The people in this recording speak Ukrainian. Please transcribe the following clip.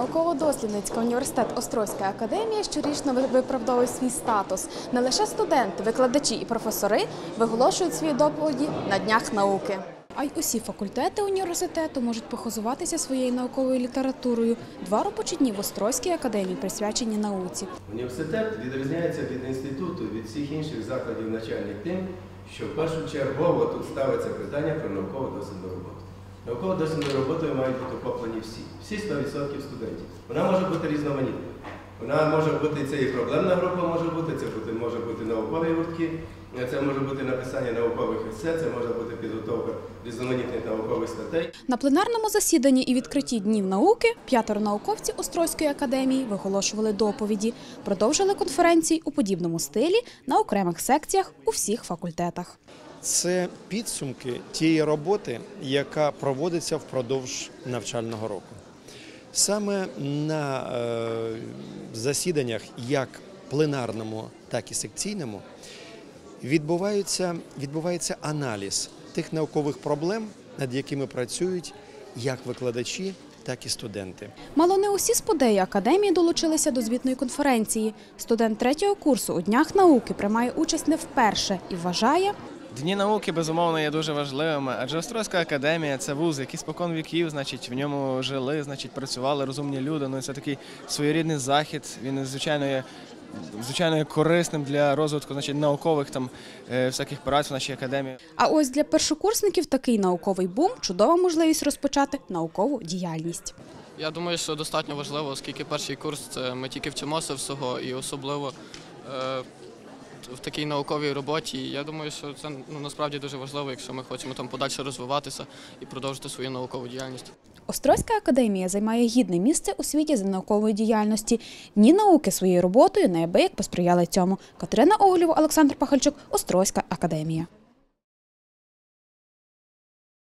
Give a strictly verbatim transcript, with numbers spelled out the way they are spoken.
Науково-дослідницька університет Острозька академія щорічно виправдовує свій статус. Не лише студенти, викладачі і професори виголошують свої доповіді на Днях науки. А й усі факультети університету можуть похизуватися своєю науковою літературою. Два робочі дні в Острозькій академії присвячені науці. Університет відрізняється від інституту, від всіх інших закладів навчальних тим, що в першу чергу тут ставиться питання про науково-дослідну роботу. Науково-дослідною роботою мають бути охоплені всі, всі сто відсотків студентів. Вона може бути різноманітна. Вона може бути, це і проблемна група може бути, це бути, може бути наукові гуртки, це може бути написання наукових есе, це може бути підготовка різноманітних наукових статей. На пленарному засіданні і відкритті Днів науки п'ятеро науковців Острозької академії виголошували доповіді, продовжили конференції у подібному стилі на окремих секціях у всіх факультетах. Це підсумки тієї роботи, яка проводиться впродовж навчального року. Саме на е, засіданнях як пленарному, так і секційному відбувається, відбувається аналіз тих наукових проблем, над якими працюють як викладачі, так і студенти. Мало не усі сподеї академії долучилися до звітної конференції. Студент третього курсу у Днях науки приймає участь не вперше і вважає: Дні науки, безумовно, є дуже важливими, адже Острозька академія – це вуз, який спокон віків, значить, в ньому жили, значить, працювали розумні люди. Ну, це такий своєрідний захід, він, звичайно, є, звичайно, є корисним для розвитку, значить, наукових там, е, всяких праць в нашій академії. А ось для першокурсників такий науковий бум – чудова можливість розпочати наукову діяльність. Я думаю, що достатньо важливо, оскільки перший курс – це ми тільки вчимося всього, і особливо е, в такій науковій роботі. Я думаю, що це ну, насправді дуже важливо, якщо ми хочемо там подальше розвиватися і продовжити свою наукову діяльність. Острозька академія займає гідне місце у світі з наукової діяльності. Дні науки своєю роботою неабияк посприяли цьому. Катерина Оголєва, Олександр Пахальчук, Острозька академія.